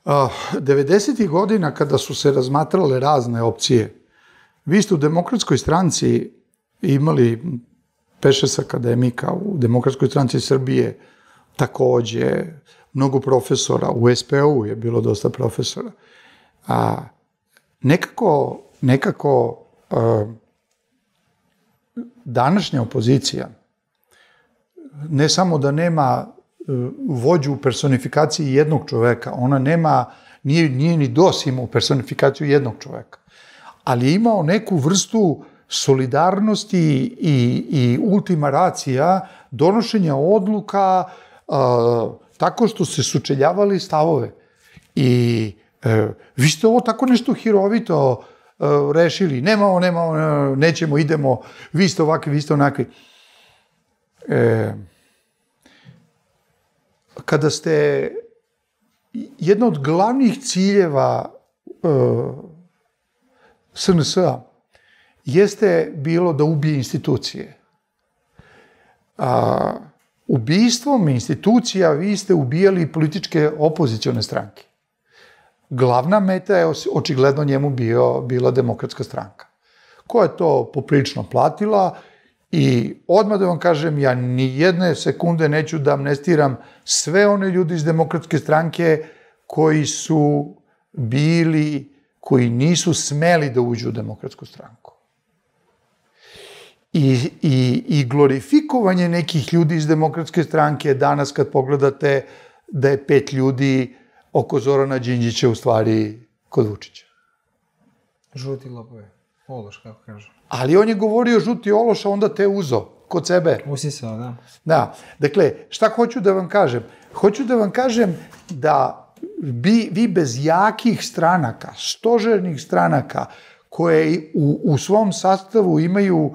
90. godina kada su se razmatrale razne opcije, vi ste u Demokratskoj stranci imali 5-6 akademika, u Demokratskoj stranci Srbije takođe, mnogo profesora, u SPO je bilo dosta profesora. Nekako današnja opozicija ne samo da nema vođu u personifikaciji jednog čoveka, ona nije ni DOS imao personifikaciju jednog čoveka, ali je imao neku vrstu solidarnosti i ultima racija donošenja odluka tako što se sučeljavali stavove. I vi ste ovo tako nešto hirovito rešili. Nemamo, nećemo, idemo, vi ste ovakvi, vi ste onakvi. Kada ste, jedna od glavnih ciljeva SNS-a jeste bilo da ubije institucije. Ubijstvom institucija vi ste ubijali političke opozicione stranke. Glavna meta je očigledno njemu bila Demokratska stranka, koja je to poprilično platila i odmah da vam kažem, ja ni jedne sekunde neću da amnestiram sve one ljudi iz Demokratske stranke koji nisu smeli da uđu u Demokratsku stranku. I glorifikovanje nekih ljudi iz Demokratske stranke danas kad pogledate da je 5 ljudi oko Zorana Đinđića u stvari kod Vučića. Žuti lopove, ološ, kako kažu. Ali on je govorio žuti ološ, a onda te uzo kod sebe. Usisao, da. Da, dakle, šta hoću da vam kažem? Hoću da vam kažem da vi bez jakih stranaka, stožernih stranaka, koje u svom sastavu imaju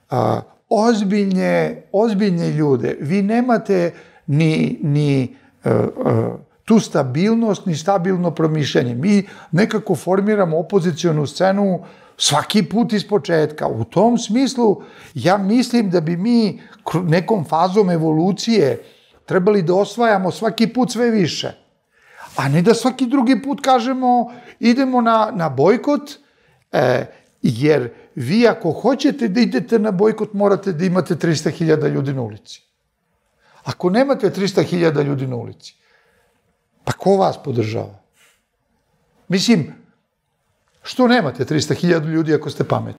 ozbiljne ljude, vi nemate ni tu stabilnost, ni stabilno promišljanje. Mi nekako formiramo opozicionu scenu svaki put iz početka. U tom smislu, ja mislim da bi mi nekom fazom evolucije trebali da osvajamo svaki put sve više. A ne da svaki drugi put kažemo idemo na bojkot, jer vi ako hoćete da idete na bojkot morate da imate 300.000 ljudi na ulici. Ako nemate 300.000 ljudi na ulici, pa ko vas podržava? Mislim, što nemate 300.000 ljudi ako ste pametni?